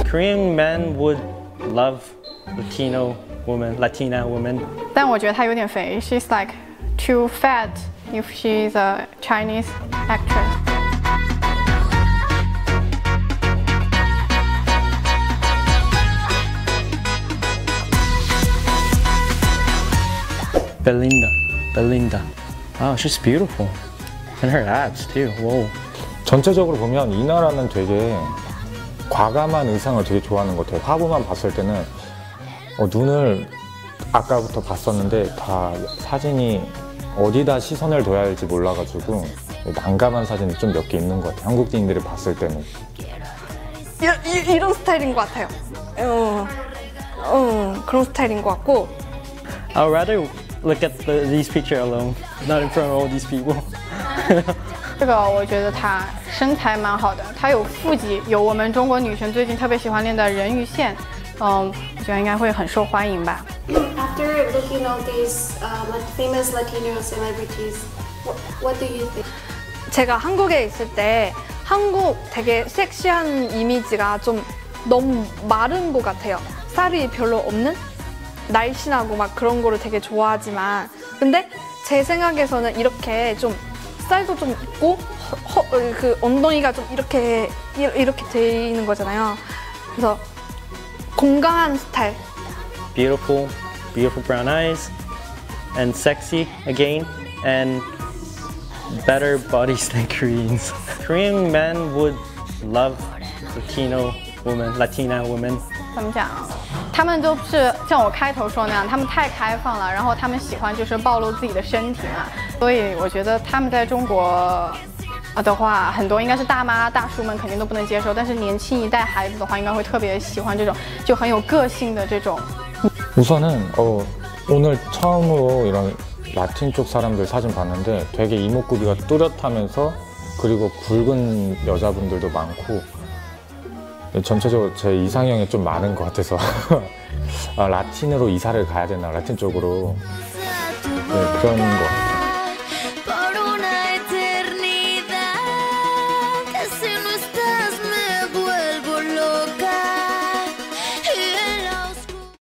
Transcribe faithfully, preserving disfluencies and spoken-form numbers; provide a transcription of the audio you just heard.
Korean men would love Latino woman, Latina woman. 但我觉得她有点肥 ，she's like too fat if she's a Chinese actress. Belinda, Belinda. Wow, she's beautiful. And her abs too. Whoa. 전체적으로 보면 이 나라는 되게 과감한 의상을 되게 좋아하는 것 같아요. 화보만 봤을 때는 어, 눈을 아까부터 봤었는데 다 사진이 어디다 시선을 둬야 할지 몰라가지고 난감한 사진이 좀 몇 개 있는 것 같아요. 한국인들이 봤을 때는. 이, 이, 이런 스타일인 것 같아요. 어, 어, 그런 스타일인 것 같고. I'd rather look at the, these pictures alone, not in front of all these people. 这个我觉得她身材蛮好的，她有腹肌，有我们中国女生最近特别喜欢练的人鱼线，嗯，我觉得应该会很受欢迎吧。 After looking at these uh, famous Latino celebrities, what, what do you think? 제가 한국에 있을 때 한국 되게 섹시한 이미지가 좀 너무 마른 것 같아요. 살이 별로 없는? 날씬하고 막 그런 거를 되게 좋아하지만 근데 제 생각에서는 이렇게 좀 살도 좀 있고 허, 허, 그 엉덩이가 좀 이렇게 이렇게 돼 있는 거잖아요. 그래서 건강한 스타일. Beautiful, beautiful brown eyes, and sexy again, and better bodies than Koreans. Korean men would love Latino women, Latina women. 怎么讲？他们就是像我开头说那样，他们太开放了，然后他们喜欢就是暴露自己的身体嘛，所以我觉得他们在中国的话，很多应该是大妈大叔们肯定都不能接受，但是年轻一代孩子的话，应该会特别喜欢这种就很有个性的这种。 우선은 어, 오늘 처음으로 이런 라틴 쪽 사람들 사진 봤는데 되게 이목구비가 뚜렷하면서 그리고 굵은 여자분들도 많고 전체적으로 제 이상형이 좀 많은 것 같아서 아, 라틴으로 이사를 가야 되나 라틴 쪽으로 네, 그런 것 같아요.